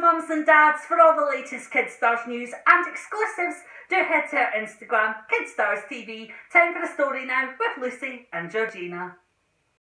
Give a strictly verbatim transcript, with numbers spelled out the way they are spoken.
mums and dads, for all the latest Kidstars news and exclusives, do head to our Instagram, Kidstars T V. Time for a story now with Lucy and Georgina.